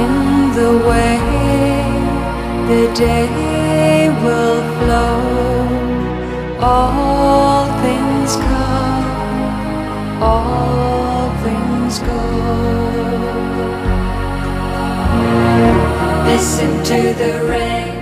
in the way the day will flow. All things come, all things go. Listen to the rain.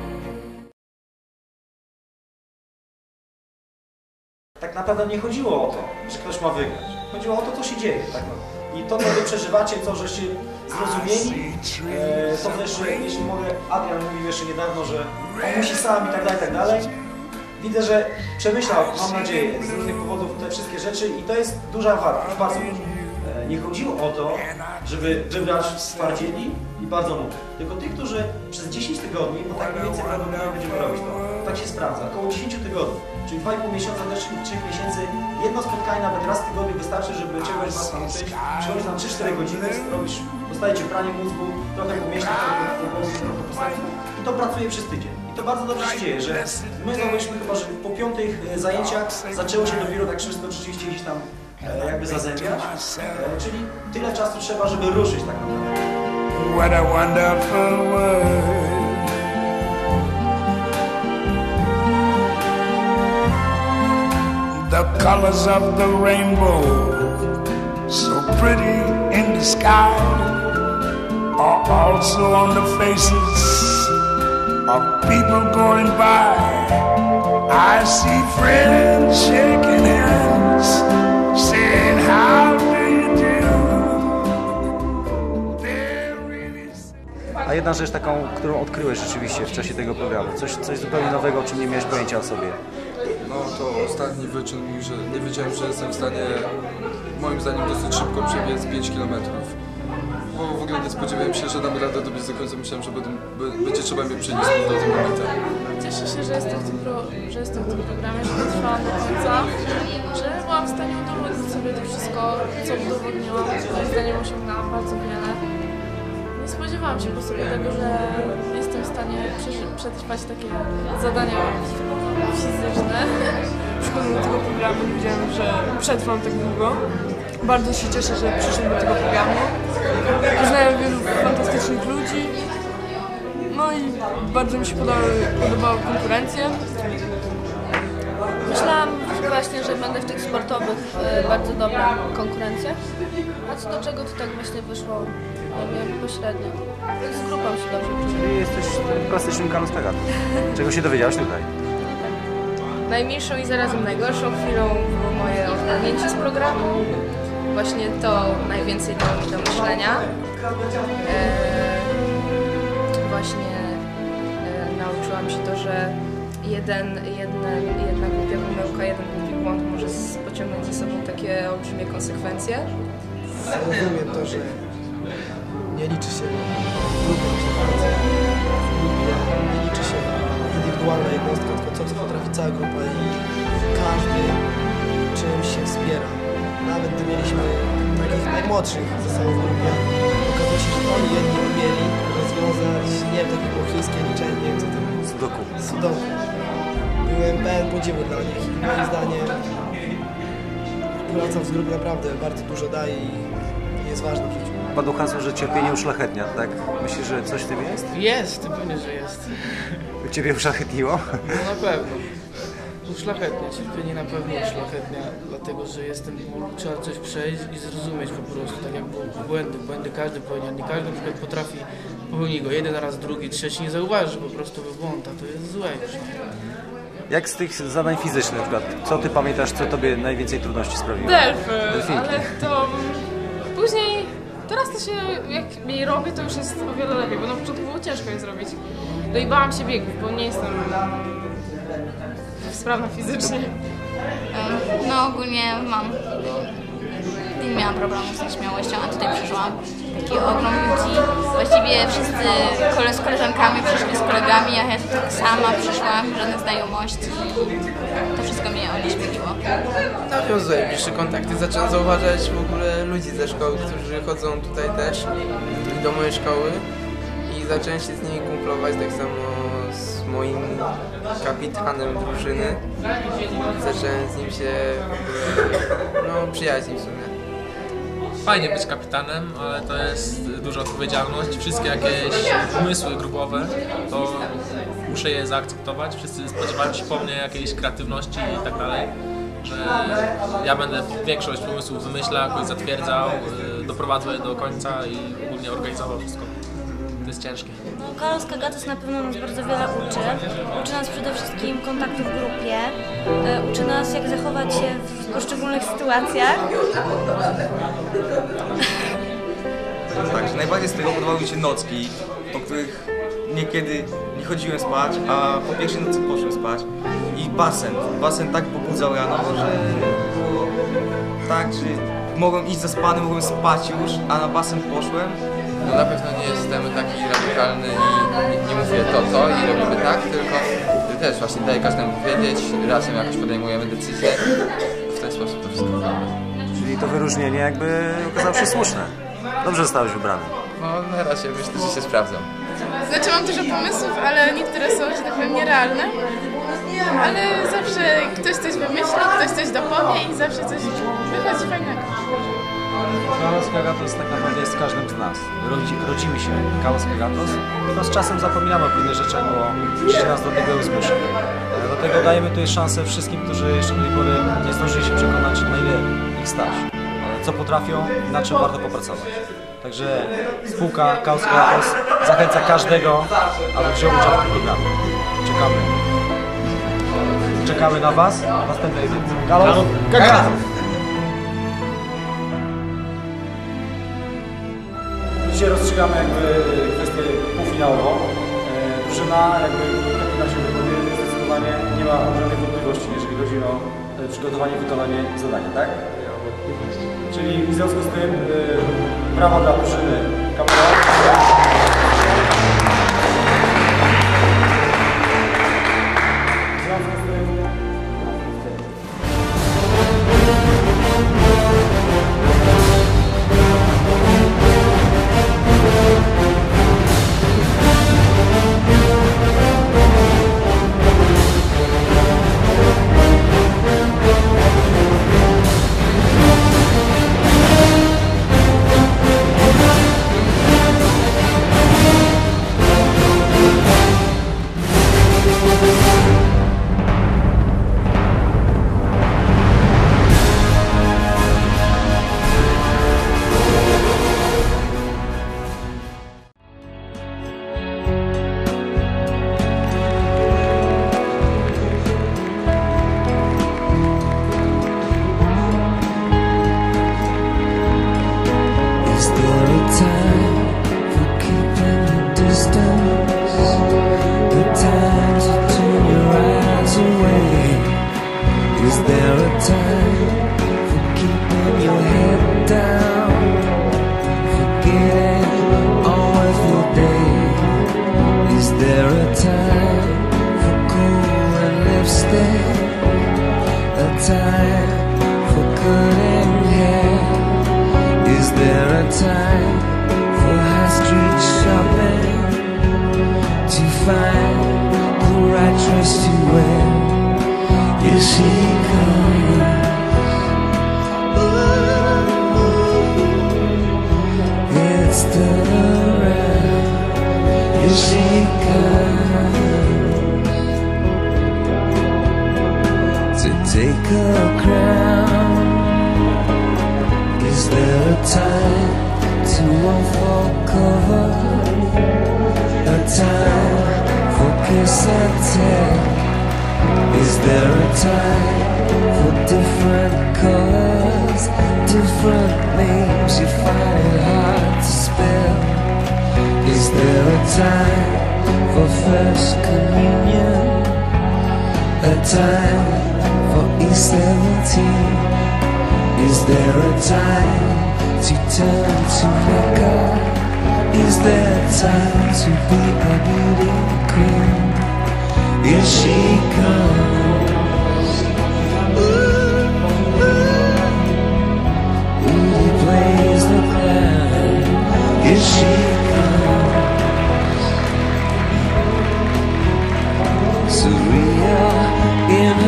Tak naprawdę nie chodziło o to, że ktoś ma wygrać. Chodziło o to, co się dzieje. Tak? I to, co wy przeżywacie, to, żeście zrozumieli, to też, jeśli mogę, Adrian mówił jeszcze niedawno, że on musi sam i tak dalej. Widzę, że przemyślał, mam nadzieję, z różnych powodów te wszystkie rzeczy i to jest duża wada, bardzo duża. Nie chodziło o to, żeby wybrać twardzieli i bardzo młodych, tylko tych, którzy przez 10 tygodni, bo tak mniej więcej prawdopodobnie będziemy robić to, tak się sprawdza, około 10 tygodni, czyli 2,5 miesiąca do 3 miesięcy, jedno spotkanie nawet raz w tygodniu wystarczy, żeby czegoś was nauczyć, przychodzisz na 3-4 godziny, robisz, dostajecie pranie mózgu, trochę pomieśleć, trochę postępu i to pracuje przez tydzień. I to bardzo dobrze się dzieje, że my zauważyliśmy chyba, że po 5 zajęciach zaczęło się dopiero tak wszystko rzeczywiście gdzieś tam jakby zazębiać, czyli tyle czasu trzeba, żeby ruszyć tak naprawdę. What a wonderful world. The colors of the rainbow, so pretty in the sky, are also on the faces of people going by. I see friends shaking hands, saying how do you do. A jedna rzecz taką, którą odkryłeś rzeczywiście w czasie tego programu, coś zupełnie nowego, o czym nie miałeś pojęcia o sobie. No to ostatni wyczyn mi, że nie wiedziałem, że jestem w stanie, moim zdaniem, dosyć szybko przebiec 5 km. Bo w ogóle nie spodziewałem się, że dam radę dobiec do końca. Myślałem, że będzie trzeba mnie przenieść do tego momentu. Cieszę się, że jestem w tym programie, że dotrwałam do końca, że byłam w stanie udowodnić sobie to wszystko, co udowodniłam. Moim zdaniem osiągnęłam bardzo wiele. Nie spodziewałam się po sobie tego, że jestem w stanie przetrwać takie zadania fizyczne. Przychodząc do tego programu nie wiedziałem, że przetrwam tak długo. Bardzo się cieszę, że przyszłam do tego programu. Poznałem wielu fantastycznych ludzi. No i bardzo mi się podobała konkurencja. Myślałam właśnie, że będę w tych sportowych bardzo dobrą konkurencjach. A co do czego to tak myślę wyszło, nie wiem, pośrednio. Z grupą się dobrze czuję. Czyli jesteś klasycznym Carlos Pegat. Czego się dowiedziałeś tutaj? Najmilszą i zarazem najgorszą chwilą było moje odpadnięcie z programu. Właśnie to najwięcej dało mi do myślenia. Nauczyłam się to, że jedna głupia pomyłka, jeden głupi błąd może pociągnąć ze sobą takie olbrzymie konsekwencje. Rozumiem to, że nie liczy się grupy, nie liczy się indywidualna jednostka, tylko co potrafi cała grupa i każdy czymś się wspiera. Nawet gdy mieliśmy takich najmłodszych ze sobą w grupie, okazało się, że oni jedni umieli rozwiązać, nie wiem, takie było chińskie liczenie, nie wiem co to było. Sudoku. Byłem pełen podziwu dla nich i moim zdaniem praca w grupie naprawdę bardzo dużo daje i jest ważna w życiu. Padło hasło, że cierpienie uszlachetnia, tak? Myślisz, że coś w tym jest? Jest, pewnie, że jest. Ciebie uszlachetniło? No na pewno. Uszlachetnia, cierpienie na pewno uszlachetnia, dlatego że trzeba coś przejść i zrozumieć po prostu, tak jak błędy każdy popełnia, nie każdy na przykład potrafi popełnić go jeden raz, drugi, trzeci, nie zauważy, że po prostu wybłąda, to jest złe już. Jak z tych zadań fizycznych na przykład, co ty pamiętasz, co tobie najwięcej trudności sprawiło? Delfy, ale to później, teraz to się, jak jej robię, to już jest o wiele lepiej, bo na początku było ciężko je zrobić. No i bałam się biegów, bo nie jestem sprawna fizycznie. No ogólnie nie miałam problemu z nieśmiałością, a tutaj przyszłam. Taki ogrom ludzi, właściwie wszyscy z koleżankami przyszli z kolegami, a ja tu tak sama przyszłam, żadnych znajomości. To wszystko mnie onieśmieliło. Nawiązuję bliższe kontakty, zacząłem zauważać w ogóle ludzi ze szkoły, którzy chodzą tutaj też do mojej szkoły i zacząłem się z nimi kumplować, tak samo z moim kapitanem drużyny. Zacząłem z nim się przyjaźnić w sumie. fajnie być kapitanem, ale to jest duża odpowiedzialność. Wszystkie jakieś pomysły grupowe, to muszę je zaakceptować. Wszyscy spodziewają się po mnie jakiejś kreatywności i tak dalej, że ja będę większość pomysłów wymyślał, jakoś zatwierdzał, doprowadzał je do końca i ogólnie organizował wszystko. To jest ciężkie. Carlos Kagatos na pewno nas bardzo wiele uczy. Uczy nas przede wszystkim kontaktu w grupie. Uczy nas, jak zachować się w poszczególnych sytuacjach. Tak, że najbardziej z tego podobały mi się nocki, po których niekiedy nie chodziłem spać, a po pierwszej nocy poszłem spać. I basen. Basen tak pobudzał rano, że było tak, że mogłem iść zaspany, mogłem spać już, a na basen poszłem. No na pewno nie jestem taki radykalny i nie mówię to i robimy tak, tylko też właśnie daję każdemu wiedzieć, razem jakoś podejmujemy decyzję, w ten sposób to wszystko wygląda. Czyli to wyróżnienie jakby okazało się słuszne. Dobrze zostałeś wybrany. No na razie myślę, że się sprawdzam. Znaczy mam dużo pomysłów, ale niektóre są, że tak powiem, nierealne. Ale zawsze ktoś coś wymyśli, ktoś coś dopowie i zawsze coś wychodzi fajnego. Carlos Kagatos tak naprawdę jest w każdym z nas. Rodzimy się Carlos Kagatos, tylko z czasem zapominamy o pewnych rzeczach, bo życie nas do tego zmusza. Dlatego dajemy tutaj szansę wszystkim, którzy jeszcze do tej pory nie zdążyli się przekonać, na ile ich stać, co potrafią i na czym warto popracować. Także spółka Carlos Kagatos zachęca każdego, aby wziął udział w tym programie. Czekamy na Was w następnej edycji. Carlos Kagatos! Dzisiaj rozstrzygamy jakby kwestię półfinałową. Drużyna jakby na się wypowie, zdecydowanie nie ma żadnych wątpliwości, jeżeli chodzi o przygotowanie i wykonanie zadania, tak? Czyli w związku z tym brawa dla drużyny Kamera.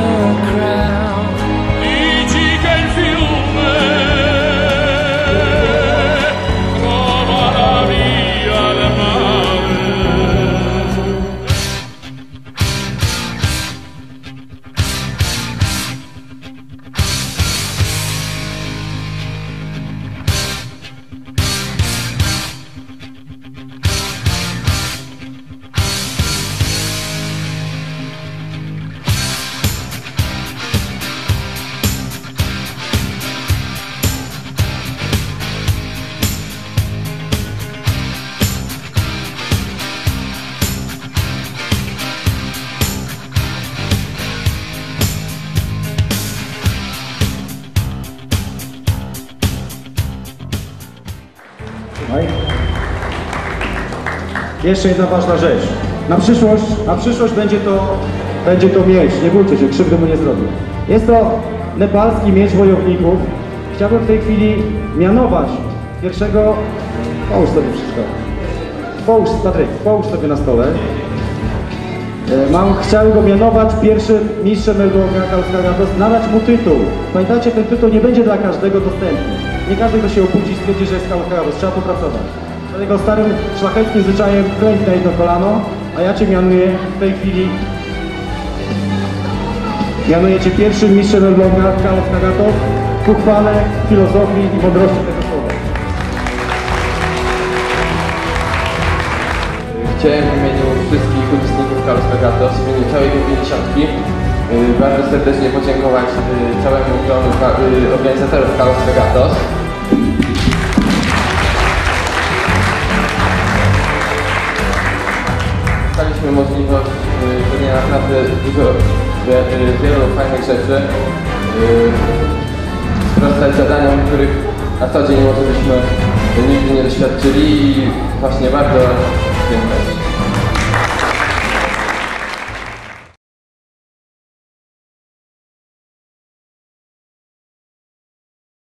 E ti che il fiume jeszcze jedna ważna rzecz. Na przyszłość będzie to miecz, nie bójcie się, krzywdy mu nie zrobię. Jest to nepalski miecz wojowników. Chciałbym w tej chwili mianować pierwszego... Połóż sobie wszystko. Patryk, połóż sobie na stole. Chciałem go mianować pierwszym mistrzem Elbląga Carlos Kagatos, nadać mu tytuł. Pamiętajcie, ten tytuł nie będzie dla każdego dostępny. Nie każdy, kto się obudzi, stwierdzi, że jest Carlos Kagatos. Trzeba popracować. Dlatego starym, szlachetnym zwyczajem klęknij na jedno kolano, a ja Cię mianuję w tej chwili. Mianuję Cię pierwszym mistrzem Elbląga Carlos Kagatos ku chwale filozofii i mądrości tego słowa. Chciałem w imieniu wszystkich uczestników Carlos Kagatos, w imieniu całej grupy 50 bardzo serdecznie podziękować całemu gromu organizatorów Carlos Kagatos. Dostaliśmy możliwość robienia naprawdę wielu fajnych rzeczy, sprostać zadaniom, których na co dzień może byśmy nigdy nie doświadczyli i właśnie bardzo